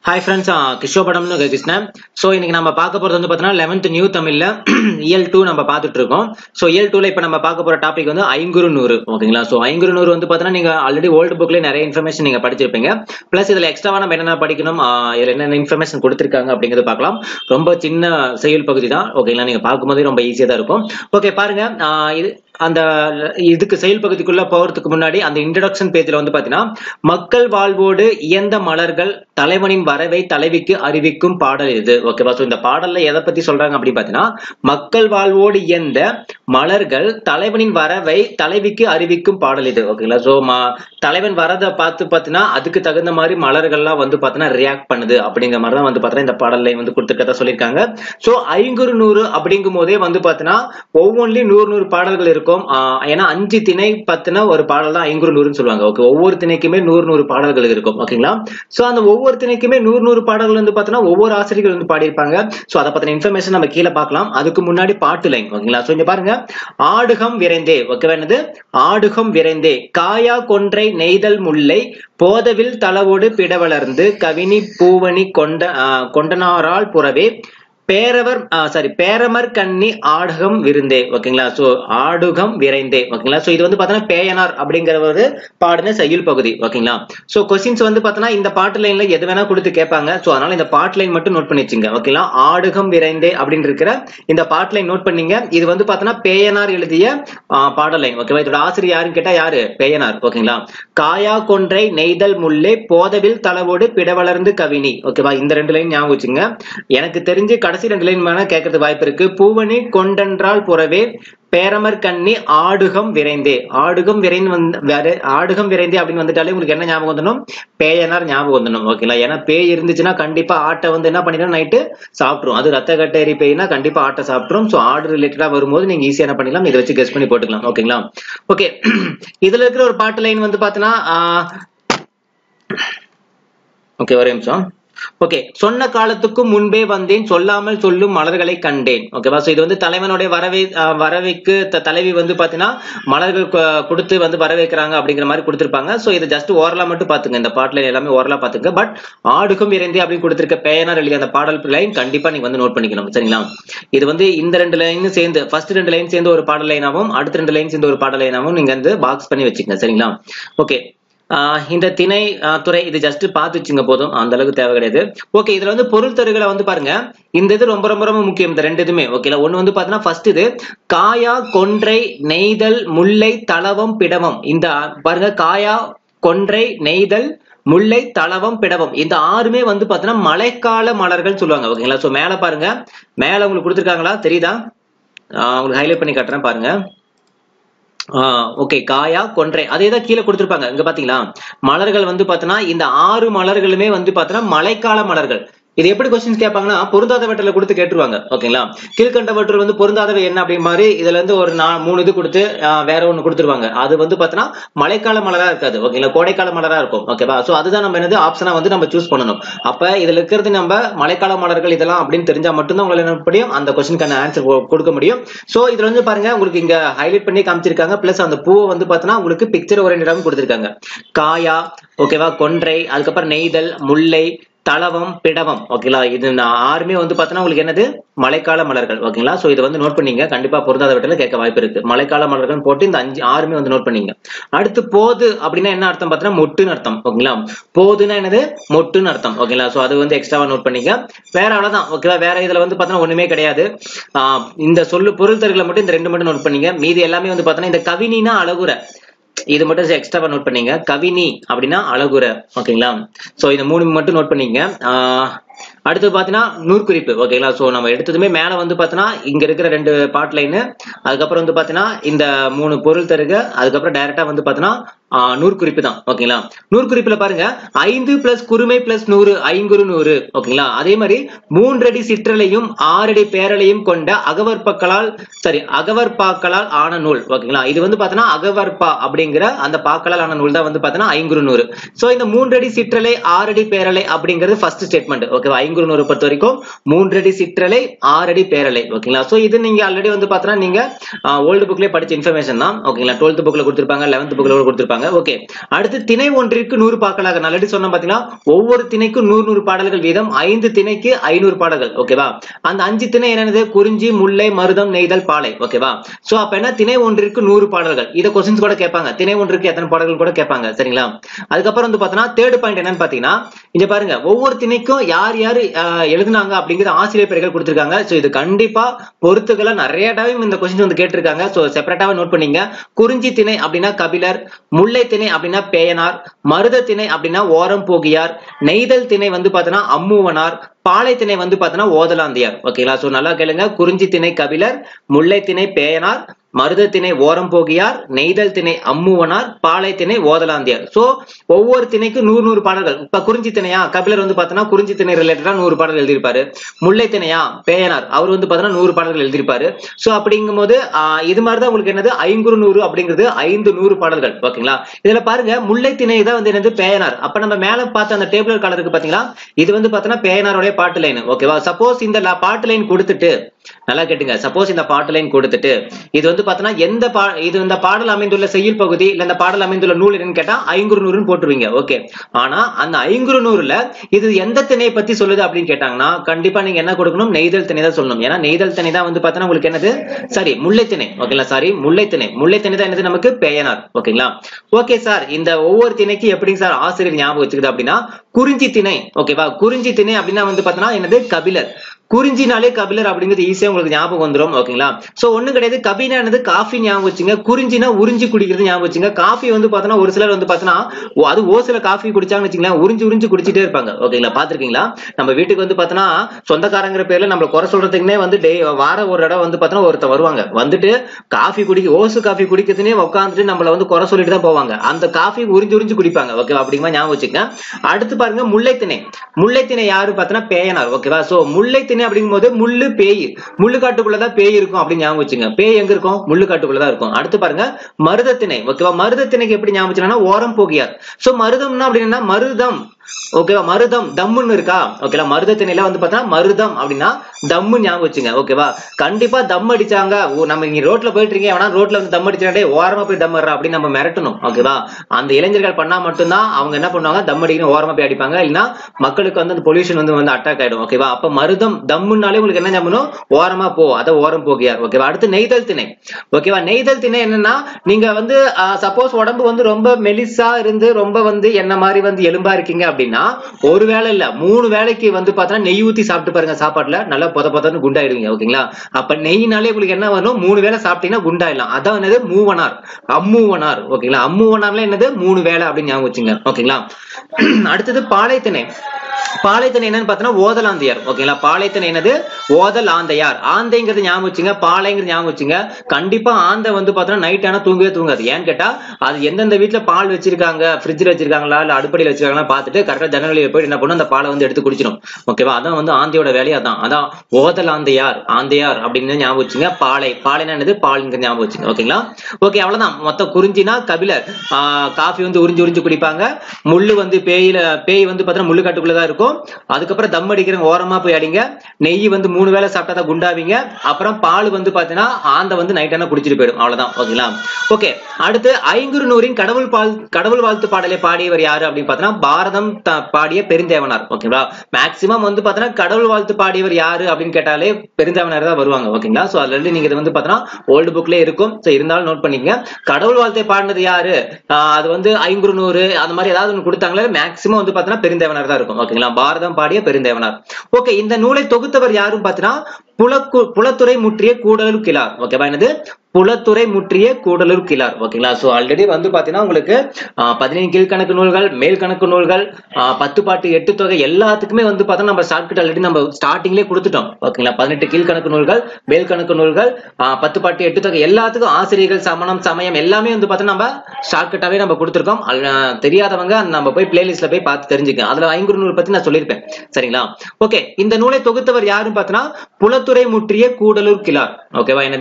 Hi friends, கிஷோபடம்னு Krishnan. So இன்னைக்கு நம்ம பார்க்க போறது வந்து பார்த்தீங்கன்னா 11th நியூ தமிழ்ல இயல் 2 நம்ம பார்த்துட்டு இருக்கோம். ஸோ இயல் 2ல இப்போ நம்ம பார்க்க போற டாபிக் வந்து ஐங்குறு நூறு. ஓகேங்களா? ஸோ ஐங்குறு நூறு வந்து பார்த்தீங்கன்னா நீங்க ஆல்ரெடி ஓல்டு புக்ல நிறைய இன்ஃபர்மேஷன் நீங்க படிச்சிருப்பீங்க. பிளஸ் இதுல எக்ஸ்ட்ராவா நம்ம என்னென்ன படிக்கணும், இதுல என்னென்ன இன்ஃபர்மேஷன் கொடுத்திருக்காங்க அப்படிங்கறது பார்க்கலாம். ரொம்ப சின்ன செயல் பகுதி தான். ஓகேங்களா? நீங்க பார்க்கும்போதே ரொம்ப ஈஸியா தான் இருக்கும். ஓகே பாருங்க, இது அந்த இதுக்கு செயல் பகுதிக்குள்ள போறதுக்கு முன்னாடி அந்த இன்ட்ரோடக்ஷன் பேஜ்ல வந்து பாத்தீங்கன்னா மக்கள் வாழ்வோடு இயந்த மலர்கள் தலைவனின் வரவை தலைவிக்கு அறிவிக்கும் பாடல் இது. ஓகேவா? சோ இந்த பாடல்ல எதை பத்தி சொல்றாங்க அப்படின்னு பாத்தீங்கன்னா மக்கள் வாழ்வோடு இயந்த மலர்கள் தலைவனின் வரவை தலைவிக்கு அறிவிக்கும் பாடல் இது. ஓகேங்களா? சோ தலைவன் வரதை பார்த்து பாத்தீங்கன்னா அதுக்கு தகுந்த மாதிரி மலர்கள்லாம் வந்து பாத்தீங்கன்னா ரியாக்ட் பண்ணுது அப்படிங்கிற மாதிரி தான் வந்து பாத்தீங்கன்னா இந்த பாடல்ல வந்து கொடுத்துருக்கதா சொல்லியிருக்காங்க. சோ ஐங்குறு நூறு அப்படிங்கும் போதே வந்து பாத்தீங்கன்னா ஒவ்வொன்றிலும் 100 பாடல்கள் இருக்கும். ஏன்னா 5 திணை பத்தின ஒரு பாடல் தான் ஐங்குறு நூறுன்னு சொல்லுவாங்க. ஓகே, ஒவ்வொரு திணைக்குமே 100 பாடல்கள் இருக்கும். ஓகேங்களா? சோ அந்த ஒவ்வொரு திணைக்குமே 100 பாடல்கள் வந்து பாத்தீங்கன்னா ஒவ்வொரு ஆசிரியர்கள் வந்து பாடியிருப்பாங்க. சோ அதை பத்தின இன்ஃபர்மேஷன் நம்ம கீழே பார்க்கலாம். அதுக்கு முன்னாடி பாட்டு லைன். ஓகேங்களா? சோ இங்க பாருங்க, ஆடுகம் விரைந்தே. ஓகேவா? என்னது? ஆடுகம் விரைந்தே காயா கொன்றை நெய்தல் முல்லை போதவில் தளவோடு பிடவளர்ந்து கவினி பூவணி கொண்டனாரால் புறவே பேரமர் கண்ணி ஆடுகம் விருந்தே. ஓகேங்களா? சோ ஆடுகம் விரைந்தே. ஓகேங்களா? சோ இது வந்து பாத்தீங்கன்னா பேயனார் அப்படிங்கிற ஒரு பாடின செய்யுள் பகுதி. ஓகேங்களா? சோ கொஸ்டின்ஸ் வந்து பாத்தீங்கன்னா இந்த பாட்டு லைன்ல எது வேணா கொடுத்து கேட்பாங்க. சோ அதனால இந்த பாட்டு லைன் மட்டும் நோட் பண்ணி வச்சுங்க. ஓகேங்களா? ஆடுகம் விரைந்தே அப்படின்னு இருக்கிற இந்த பாட்டு லைன் நோட் பண்ணீங்க. இது வந்து பாத்தீங்கன்னா பேயனார் எழுதிய பாடல் லைன். ஓகேவா? இதோட ஆசிரியர் யாருன்னு கேட்டா யாரு? பேயனார். ஓகேங்களா? காயா கொன்றை நெய்தல் முல்லை போதவில் தளவோடு பிடவளர்ந்து கவினி. ஓகேவா? இந்த 2 லைன் ஞாபகம் வச்சுங்க. எனக்கு தெரிஞ்சு கடைசி 2 லைன் வேணா கேட்கறது வாய்ப்பு இருக்கு. பூவணி கொண்டென்றால் புறவே பேரமர் கண்ணி ஆடுகம் விரைந்தே. ஆடுகம் விரைந்தே அப்படின்னு வந்துட்டாலே உங்களுக்கு என்ன ஞாபகம் வந்துடும்? பேயனார் ஞாபகம் வந்துடும். ஓகேங்களா? ஏன்னா பேய் இருந்துச்சுன்னா கண்டிப்பா ஆட்டை வந்து என்ன பண்ணிடும்? நைட்டு சாப்பிட்டுரும். அது ரத்த கட்டேரி பேய்னா கண்டிப்பா ஆட்டை சாப்பிட்டுரும். சோ ஆடு ரிலேட்டடா வரும்போது நீங்க ஈஸியா என்ன பண்ணிக்கலாம், இதை வச்சு கெஸ் பண்ணி போட்டுக்கலாம். ஓகேங்களா? ஓகே, இதுல இருக்கிற ஒரு பாட்டு லைன் வந்து பாத்தீங்கன்னா ஓகே ஒரே நிமிஷம். ஓகே, சொன்ன காலத்துக்கும் முன்பே வந்தேன் சொல்லாமல் சொல்லும் மலர்களை கண்டேன். ஓகேவா? சோ இது வந்து தலைவனுடைய வரவைக்கு தலைவி வந்து பாத்தீங்கன்னா மலர்கள் கொடுத்து வந்து வரவேற்கிறாங்க அப்படிங்கிற மாதிரி கொடுத்திருப்பாங்க. சோ இது ஜஸ்ட் ஓரலா மட்டும் பாத்துங்க. இந்த பாட்டுல எல்லாமே ஓரலா பாத்துங்க. பட் ஆடுகும் இறைந்தே அப்படின்னு கொடுத்திருக்க பேயனார் எழுதிய அந்த பாடல் லைன் கண்டிப்பா நீங்க வந்து நோட் பண்ணிக்கணும். சரிங்களா? இது வந்து இந்த 2 லைன் சேர்ந்து ஃபர்ஸ்ட் 2 லைன் சேர்ந்து ஒரு பாடல் லைனாவும் அடுத்த 2 லைன் சேர்ந்து ஒரு பாடல் லைனாவும் நீங்க வந்து பாக்ஸ் பண்ணி வச்சுக்கங்க. சரிங்களா? ஓகே, இந்த திணை துறை இது ஜஸ்ட் பார்த்து வச்சுங்க போதும், அந்த அளவுக்கு தேவை கிடையாது. ஓகே, இதுல வந்து பொருள் தருகளை வந்து பாருங்க. இந்த இது ரொம்ப ரொம்ப ரொம்ப முக்கியம். இந்த 2 இதுமே ஓகேல. ஒண்ணு வந்து பாத்தீங்கன்னா ஃபர்ஸ்ட் இது காயா கொன்றை நெய்தல் முல்லை தளவம் பிடவம். இந்த பாருங்க, காயா கொன்றை நெய்தல் முல்லை தளவம் பிடவம் இந்த 6மே வந்து பாத்தீங்கன்னா மழைக்கால மலர்கள் சொல்லுவாங்க. ஓகேங்களா? சோ மேல பாருங்க, மேல உங்களுக்கு கொடுத்துருக்காங்களா தெரியுதா? உங்களுக்கு ஹைலைட் பண்ணி காட்டுறேன் பாருங்க. ஓகே, காயா கொன்றை அதேதான் கீழே கொடுத்திருப்பாங்க. இங்க பாத்தீங்களா மலர்கள் வந்து பாத்தீங்கன்னா இந்த 6 மலர்களுமே வந்து பாத்தீங்கன்னா மழைக்கால மலர்கள். இது எப்படி கொஸ்டின்ஸ் கேட்பாங்கன்னா பொருந்தாதவற்றில கொடுத்து கேட்டுருவாங்க. ஓகேங்களா? கீழ்கண்டவற்றில் வந்து பொருந்தாதவை என்ன அப்படி மாதிரி இதுல இருந்து ஒரு 3 இது கொடுத்து வேற ஒண்ணு கொடுத்துருவாங்க. அது வந்து பாத்தீங்கன்னா மழைக்கால மலரா இருக்காது. ஓகேங்களா? கோடைக்கால மலரா இருக்கும். ஓகேவா? சோ அதுதான் நம்ம என்னது ஆப்ஷனா வந்து நம்ம சூஸ் பண்ணணும். அப்ப இதுல இருக்கிறது நம்ம மழைக்கால மலர்கள் இதெல்லாம் அப்படின்னு தெரிஞ்சா மட்டும்தான் உங்களால என்ன முடியும், அந்த கொஸ்டினுக்கான ஆன்சர் கொடுக்க முடியும். சோ இதுல வந்து பாருங்க, உங்களுக்கு இங்க ஹைலைட் பண்ணி காமிச்சிருக்காங்க. பிளஸ் அந்த பூவை வந்து பாத்தீங்கன்னா உங்களுக்கு பிக்சர் ஓரியன்டடாவும் கொடுத்திருக்காங்க. காயா, ஓகேவா, கொன்றை, அதுக்கப்புறம் நெய்தல், முல்லை, தளவம், பிடவம். ஓகேங்களா? இது 6மே வந்து பாத்தீங்கன்னா உங்களுக்கு என்னது மழைக்கால மலர்கள். ஓகேங்களா? சோ இதை வந்து நோட் பண்ணீங்க. கண்டிப்பா பொருந்தாதவற்றில கேட்க வாய்ப்பு இருக்கு. மழைக்கால மலர்கள் போட்டு இந்த 6மே வந்து நோட் பண்ணீங்க. அடுத்து போது அப்படின்னா என்ன அர்த்தம் பாத்தீங்கன்னா மொட்டுன்னு அர்த்தம். ஓகேங்களா? போதுன்னா என்னது? மொட்டுன்னு அர்த்தம். ஓகேங்களா? சோ அது வந்து எக்ஸ்ட்ராவா நோட் பண்ணீங்க. வேற அவ்வளவுதான். ஓகேவா? வேற இதுல வந்து பாத்தீங்கன்னா ஒண்ணுமே கிடையாது. இந்த சொல்லு பொருள் தருகளை மட்டும் இந்த 2 மட்டும் நோட் பண்ணீங்க. மீதி எல்லாமே வந்து பாத்தீங்கன்னா இந்த கவினினா அழகுற, இது மட்டும் எக்ஸ்ட்ராவா நோட் பண்ணீங்க. கவினி அப்படின்னா அழகுற. ஓகேங்களா? சோ இந்த 3 மட்டும் நோட் பண்ணீங்க. அடுத்து பாத்தீங்கன்னா நூற்குறிப்பு. ஓகேங்களா? சோ நம்ம எடுத்ததுமே மேல வந்து பாத்தீங்கன்னா இங்க இருக்கிற 2 பாட் லைன், அதுக்கப்புறம் வந்து பாத்தீங்கன்னா இந்த 3 பொருள் தருக, அதுக்கப்புறம் டைரக்டா வந்து பாத்தீங்கன்னா நூற்குறிப்பு தான். ஓகேங்களா? நூற்குறிப்புல பாருங்க 5 பிளஸ் குறுமை பிளஸ் 100 ஐங்குறு நூறு. ஓகேங்களா? அதே மாதிரி 3 அடி சிற்றலையும் 6 அடி பேரலையும் கொண்ட அகவற்பாக்களால் ஆன நூல். ஓகேங்களா? இது வந்து பாத்தீங்கன்னா அகவற்பா அப்படிங்கிற அந்த பாக்களால் ஆன நூல் தான் வந்து பாத்தீங்கன்னா ஐங்குறு நூறு. சோ இந்த 3 அடி சிற்றலை 6 அடி பேரலை அப்படிங்கிறது ஃபர்ஸ்ட் ஸ்டேட்மெண்ட். ஓகேவா. ஐங்குறுநூறு பொறுத்த வரைக்கும் 3 அடி சிற்றலை 6 அடி பேரலை ஓகேங்களா. சோ இது நீங்க ஆல்ரெடி வந்து பாத்தீங்கன்னா நீங்க ஓல்டு புக்லயே படிச்ச இன்ஃபர்மேஷன் தான் ஓகேங்களா. 12th புக்ல கொடுத்திருப்பாங்க, 11th புக்ல கொடுத்திருப்பாங்க. ஓகே, அடுத்து திணை ஒன்றிற்கு 100 பாக்களாக நான் ஆல்ரெடி சொன்ன பாத்தீங்கன்னா ஒவ்வொரு திணைக்கும் 100 பாடல்கள் வீதம் 5 திணைக்கு 500 பாடல்கள் ஓகேவா. அந்த 5 திணை என்னது குறிஞ்சி, முல்லை, மருதம், நெய்தல், பாலை ஓகேவா. சோ அப்ப என்ன திணை ஒன்றிற்கு 100 பாடல்கள். இத क्वेश्चंस கூட கேட்பாங்க, திணை ஒன்றிற்கு எத்தனை பாடல்கள் கூட கேட்பாங்க சரிங்களா. அதுக்கப்புறம் வந்து பாத்தீங்கன்னா தேர்ட் பாயிண்ட் என்னன்னு பாத்தீங்கன்னா இங்க பாருங்க ஒவ்வொரு திணைக்கும் யார் யார் எழுதுனாங்க அப்படிங்கறது ஆசிரியர் பெயர்கள் கொடுத்திருக்காங்க. சோ இது கண்டிப்பா பொறுத்துக்களை நிறைய டைம் இந்த क्वेश्चंस வந்து கேட்டிருக்காங்க. சோ செப்பரேட்டாவே நோட் பண்ணீங்க. குறிஞ்சி திணை அப்படின்னா கபிலர், முல்லை திணை அப்படின்னா பேயனார், மருத திணை அப்படின்னா ஓரம் போகியார், நெய்தல் திணை வந்து பாத்தீங்கன்னா அம்மூவனார், பாலை திணை வந்து பாத்தீங்கன்னா ஓதலாந்தியார் ஓகேங்களா. சோ நல்லா கேளுங்க. குறிஞ்சி திணை கபிலர், முல்லை திணை பேயனார், மருத திணை ஓரம் போகியார், நெய்தல் திணை அம்மூவனார், பாலை திணை ஓதலாந்தியார். சோ ஒவ்வொரு திணைக்கு 100 பாடல்கள். இப்ப குறிஞ்சி திணையா கபிலர் வந்து பாத்தீங்கன்னா குறிஞ்சி திணை ரிலேட்டடா 100 பாடல்கள் எழுதியிருப்பாரு. முல்லை திணையா பேயனார் அவர் வந்து பாத்தீங்கன்னா 100 பாடல்கள் எழுதியிருப்பாரு. சோ அப்படிங்கும் போது இது மாதிரிதான் உங்களுக்கு என்னது 500 அப்படிங்கிறது 500 பாடல்கள் ஓகேங்களா. இதுல பாருங்க முல்லை திணை தான் வந்து என்னது பேயனார். அப்ப நம்ம மேல பார்த்த அந்த டேபிள் கார்டு இருக்கு பாத்தீங்களா, இது வந்து பாத்தீங்கன்னா பேயனாருடைய பாட்டு லைன் ஓகேவா. சப்போஸ் இந்த பாட்டு லைன் கொடுத்துட்டு நல்லா கேட்டுங்க, சப்போஸ் இந்த பாட்டு லைன் கொடுத்துட்டு இது வந்து பாத்தீங்கன்னா இந்த பாடல் அமைந்துள்ள செய்யுள் பகுதி இல்ல இந்த பாடல் அமைந்துள்ள நூல் என்னன்னு கேட்டா 500 போட்டுருவீங்க ஓகே. ஆனா அந்த 500ல இது எந்த திணையை பத்தி சொல்லுது அப்படின்னு கேட்டாங்கன்னா கண்டிப்பா நீங்க என்ன கொடுக்கணும், நெய்தல் திணை தான் சொல்லணும். ஏன்னா நெய்தல் திணை தான் வந்து பாத்தீங்கன்னா உங்களுக்கு என்னது சரி முல்லை திணை ஓகேங்களா. சாரி முல்லை திணை தான் என்னது நமக்கு பேயனார் ஓகேங்களா. ஓகே சார், இந்த ஒவ்வொரு திணைக்கு எப்படி சார் ஆசிரியர் ஞாபகம் வச்சுக்குது அப்படின்னா குறிஞ்சி திணை ஓகேவா. குறிஞ்சி திணை அப்படின்னா வந்து பாத்தீங்கன்னா என்னது கபிலர். குறிஞ்சினாலே கபிலர் அப்படிங்கிறது ஈஸியா உங்களுக்கு ஞாபகம் வந்துடும் ஓகேங்களா. சோ ஒண்ணும் கிடையாது, கபினா என்னது காஃபி ஞாபகம் வச்சுங்க, குறிஞ்சினா உறிஞ்சி குடிக்கிறது ஞாபகம் வச்சுங்க. காஃபி வந்து பாத்தீங்கன்னா ஒரு சிலர் வந்து பாத்தீங்கன்னா அது ஓசில காஃபி குடிச்சாங்கன்னு வச்சுங்களேன் உறிஞ்சி குடிச்சிட்டே இருப்பாங்க ஓகேங்களா. பாத்துருக்கீங்களா? நம்ம வீட்டுக்கு வந்து பாத்தீங்கன்னா சொந்தக்காரங்கிற பேர்ல நம்ம குறை சொல்றதுக்குன்னே வந்து வார ஒரு இடம் வந்து பாத்தீங்கன்னா ஒருத்தர் வருவாங்க, வந்துட்டு காஃபி ஓசு காஃபி குடிக்கிறதுனே உட்காந்துட்டு நம்மள வந்து குறை சொல்லிட்டு தான் போவாங்க. அந்த காஃபி உறிஞ்சி குடிப்பாங்க ஓகேவா. அப்படிங்கிற ஞாபகம் வச்சுங்க. அடுத்து பாருங்க முல்லை திணை யாரு பாத்தீங்கன்னா பேயனார் ஓகேவா. சோ முல்லை திணை அப்படிங்கும் போது முள்ளு பேய், முள்ளுக்காட்டுக்குள்ளதான் பேய் இருக்கும் அப்படின்னு ஞாபகம் வச்சுங்க. பேய் எங்க இருக்கும், முள்ளுக்காட்டுக்குள்ளதான் இருக்கும். அடுத்து பாருங்க மருத திணை ஓகேவா. மருத திணைக்கு எப்படி ஞாபகம் வச்சுன்னா ஓரம் போகியார். சோ மருதம்னா அப்படின்னா மருதம் ஓகேவா. மருதம் தம்முன்னு இருக்கா ஓகேவா. மருத திணையில வந்து பார்த்தா மருதம் அப்படின்னா தம்மு ஞாபகம் வச்சுங்க ஓகேவா. கண்டிப்பா தம் அடிச்சாங்க, நம்ம இங்க ரோட்ல போயிட்டு இருக்கீங்க வேணா ரோட்ல வந்து தம் அடிச்சாடே ஓரமா போய் தம் வர்றா அப்படின்னு நம்ம மிரட்டணும் ஓகேவா. அந்த இளைஞர்கள் பண்ணா மட்டும்தான் அவங்க என்ன பண்ணுவாங்க, தம் அடிக்கணும் ஓரமா போய் அடிப்பாங்க. இல்லைன்னா மக்களுக்கு வந்து அந்த பொல்யூஷன் வந்து அட்டாக் ஆயிடும் ஓகேவா. அப்ப மருதம் தம்முனாலே உங்களுக்கு என்ன ஞாபகம், ஓரமா போ, அத ஓரம் போகியார் ஓகேவா. அடுத்து நெய்தல் திணை ஓகேவா. நெய்தல் திணை என்னன்னா நீங்க வந்து சப்போஸ் உடம்பு வந்து ரொம்ப மெலிசா இருந்து ரொம்ப வந்து என்ன மாதிரி வந்து எலும்பா இருக்கீங்க அப்படின்னா ஒரு வேளை இல்ல 3 வேளைக்கு வந்து பாத்தீங்கன்னா நெய் ஊத்தி சாப்பிட்டு பாருங்க, சாப்பாட்டுல நல்லா பொதன்னு குண்டாயிடுவீங்க ஓகேங்களா. அப்ப நெய்னாலே உங்களுக்கு என்ன வரும், 3 வேளை சாப்பிட்டீங்கன்னா குண்டாயிடலாம். அதான் என்னது மூவனார், அம்மூவனார் ஓகேங்களா. அம்மூவனார்ல என்னது 3 வேளை அப்படின்னு ஞாபகம் வச்சுங்க ஓகேங்களா. அடுத்தது பாலைத்திணை. பாலைத்திணை என்னன்னு பாத்தீங்கன்னா ஓதலாந்தையார் ஓகேங்களா. பாலைத்திணை என்னது ஓதலாந்தையார். ஆந்தைங்கிறது ஞாபகம் வச்சுங்க, பாலைங்கிறது ஞாபகம் வச்சுங்க. கண்டிப்பா ஆந்தை வந்து பாத்தீங்கன்னா நைட் ஆனா தூங்கவே தூங்காது. ஏன்னு கேட்டா அது எந்தெந்த வீட்டுல பால் வச்சிருக்காங்க, ஃப்ரிட்ஜ்ல வச்சிருக்காங்களா இல்ல அடுப்படியில வச்சிருக்காங்களா பார்த்துட்டு கரெக்டா ஜன்னலில போய் என்ன பண்ணும், அந்த பாலை வந்து எடுத்து குடிச்சிடும் ஓகேவா. அதான் வந்து ஆந்தையோட வேலையா தான். அதான் ஓதலாந்தையார் அப்படின்னு ஞாபகம் வச்சுங்க. பாலைனா என்னது பால்ங்கிற ஞாபகம் வச்சுங்க ஓகேங்களா. ஓகே அவ்வளவுதான். மொத்தம் குறிஞ்சினா கபிலர், காஃபி வந்து உறிஞ்சு குடிப்பாங்க. முள்ளு வந்து பேய் வந்து பாத்தீங்கன்னா முள்ளு காட்டுக்குள்ளதான் இருக்கும். அதுக்கப்புறம் தம் அடிக்கிறவங்க ஓரமா போய் அடிங்க. நெய் வந்து 3 வேளை சாப்பிட்டா குண்டாவீங்க. அப்புறம் பால் வந்து பாத்தீங்கன்னா ஆந்த வந்து நைட்டான குடிச்சிட்டு போயிடும். அவ்வளவுதான் ஓகேங்களா. ஓகே அடுத்து ஐங்குறுநூறின் கடவுள் வாழ்த்து பாடலை பாடியவர் யாரு அப்படின்னு பாத்தீங்கன்னா பாரதம் பாடிய பெருந்தேவனார் ஓகேங்களா. மேக்சிமம் வந்து பாத்தீங்கன்னா கடவுள் வாழ்த்து பாடியவர் யாரு அப்படின்னு கேட்டாலே பெருந்தேவனார் தான் வருவாங்க ஓகேங்களா. சோ அதுல இருந்து நீங்க இது வந்து பாத்தீங்கன்னா ஓல்டு புக்ல இருக்கும். சோ இருந்தாலும் நோட் பண்ணிக்கங்க. கடவுள் வாழ்த்தை பாடினது யாரு, அது வந்து 500 அந்த மாதிரி ஏதாவது ஒன்று கொடுத்தாங்களே மேக்சிமம் வந்து பாத்தீங்கன்னா பெருந்தேவனார் தான் இருக்கும் ஓகேங்களா. பாரதம் பாடிய பெருந்தேவனார். ஓகே இந்த நூலை தொகுத்தவர் யாரும் பாத்தீங்கன்னா புலத்துறை முற்றிய கூடலூர் கிழார் ஓகேவா. என்னது புலத்துறை முற்றிய கூடலூர் கிழார் ஓகேங்களா. சோ ஆல்ரெடி வந்து பாத்தீங்கன்னா உங்களுக்கு 15 கீழ்கணக்கு நூல்கள், மேல் கணக்கு நூல்கள், 10 பாட்டு 8 தொகை எல்லாத்துக்குமே வந்து பாத்தீங்கன்னா நம்ம ஷார்ட்கட் ஆல்ரெடி நம்ம ஸ்டார்டிங்லேயே கொடுத்துட்டோம் ஓகேங்களா. 18 கீழ்கணக்கு நூல்கள், மேல் கணக்கு நூல்கள், 10 பாட்டு 8 தொகை எல்லாத்துக்கும் ஆசிரியர்கள், சமணம், சமயம் எல்லாமே வந்து பாத்தீங்கன்னா நம்ம ஷார்ட்கட்டாவே நம்ம கொடுத்துருக்கோம். தெரியாதவங்க நம்ம போய் பிளேலிஸ்ட்ல போய் பார்த்து தெரிஞ்சுக்க. அதுல 500 பத்தி நான் சொல்லியிருப்பேன் சரிங்களா. ஓகே இந்த நூலை தொகுத்தவர் யாருன்னு பாத்தீங்கன்னா புலத்துறை முற்றிய கூடலூர் கிழார் ஓகேவா. என்னது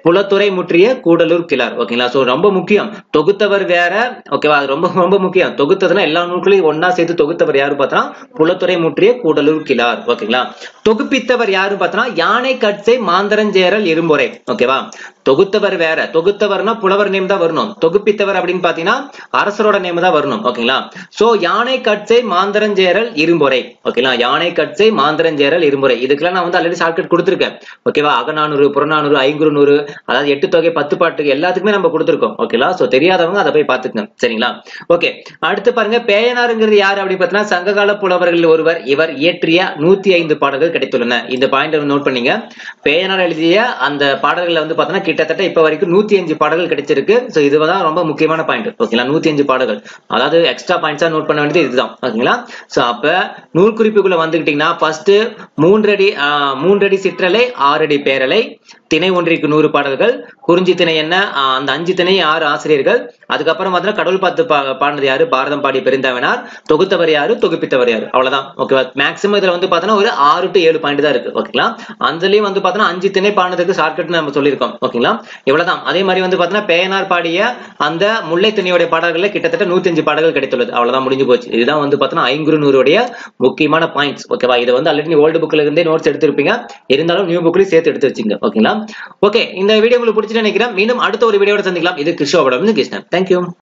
புலத்துறை முற்றிய கூடலூர் கிழார். ஓகேங்களா? சோ ரொம்ப முக்கியம். தொகுத்தவர் வேற. ஓகேவா? அது ரொம்ப ரொம்ப முக்கியம். தொகுத்ததுன்னா எல்லா நூல்களையும் ஒன்னா சேர்த்து தொகுத்தவர் யாரு பார்த்தா புலத்துறை முற்றிய கூடலூர் கிழார். ஓகேங்களா? தொகுப்பித்தவர் யாரு பார்த்தா யானை கட்சை மாந்தரஞ்சேரல் இரும்பொறை. ஓகேவா? தொகுத்தவர் வேற. தொகுத்தவர்னா புலவர் நேம் தான் வரணும். தொகுப்பித்தவர் அப்படின்னு பாத்தீங்கன்னா அரசரோட நேம் தான் வரணும். ஓகேங்களா? சோ யானை கட்சை மாந்தரஞ்சேரல் இரும்பொறை. ஓகேங்களா? யானை கட்சை மாந்தரஞ்சேரல் இரும்பொறை. இதுக்கெல்லாம் நான் வந்து ஆல்ரெடி ஷார்ட்கட் கொடுத்திருக்கேன். ஓகேவா? அகநானூறு, புறநானூறு, ஐங்குறுநூறு, அதாவது 8 தொகை 10 பாட்டுக்கு எல்லாத்துக்குமே நம்ம கொடுத்திருக்கோம். ஓகேங்களா? சோ தெரியாதவங்க அதை போய் பாத்துக்கங்க. சரிங்களா? ஓகே, அடுத்து பாருங்க, பேயனாருங்கிறது யாரு அப்படி பார்த்தீங்கன்னா சங்ககால புலவர்கள் ஒருவர். இவர் இயற்றிய 105 பாடல்கள் கிடைத்துள்ளன. இந்த பாயிண்ட் நோட் பண்ணீங்க. பேயனார் எழுதிய அந்த பாடல்கள் வந்து பாத்தீங்கன்னா கிட்டத்தட்ட இப்ப வரைக்கும் 105 பாடல்கள் கிடைச்சிருக்கு. சோ இதுதான் ரொம்ப முக்கியமான பாயிண்ட். ஓகேங்களா? 105 பாடல்கள், அதாவது எக்ஸ்ட்ரா பாயிண்ட்ஸா நோட் பண்ண வேண்டியது இதுதான். ஓகேங்களா? சோ அப்ப நூல் குறிப்புக்குள்ள வந்துகிட்டீங்கன்னா ஃபர்ஸ்ட் 3 அடி சிற்றலை, 6 அடி பேரலை, திணை ஒன்றிற்கு 100 பாடல்கள், குறிஞ்சி திணை என்ன, அந்த 5 திணை 6 ஆசிரியர்கள், அதுக்கப்புறம் பார்த்தீங்கன்னா கடவுள் பார்த்து பாடினது யாரு, பாரதம் பாடி பெருந்தவனார், தொகுத்தவர் யாரு, தொகுப்பித்தவர் யாரு, அவ்வளவுதான். ஓகேவா? மேக்ஸிமம் இதுல வந்து பாத்தீங்கன்னா ஒரு 6 to 7 பாயிண்ட் தான் இருக்கு. ஓகேங்களா? அதுலயும் வந்து பாத்தீங்கன்னா 5 திணை பாடினதுக்கு ஷார்ட்கட் நம்ம சொல்லியிருக்கோம். ஓகேங்களா? இவ்வளவுதான். அதே மாதிரி வந்து பாத்தீங்கன்னா பேயனார் பாடிய அந்த முல்லை திணையோட பாடல்கள் கிட்டத்தட்ட 105 பாடல்கள் கிடைத்துள்ளது. அவ்வளவுதான், முடிஞ்சு போச்சு. இதுதான் வந்து பாத்தீங்கன்னா ஐங்குறுநூறுடைய முக்கியமான பாயிண்ட்ஸ். ஓகேவா? இதை வந்து ஆல்ரெடி ஓல்டு புக்ல இருந்தே நோட்ஸ் எடுத்திருப்பீங்க. இருந்தாலும் நியூ புக்லயும் சேர்த்து எடுத்து வச்சுங்க. ஓகேங்களா? ஓகே, இந்த வீடியோ உங்களுக்கு பிடிச்சிட்டு நினைக்கிறேன். மீண்டும் அடுத்த ஒரு வீடியோட சந்திக்கலாம். இது கிருஷ்ணோட கிருஷ்ணன். தேங்க்யூ.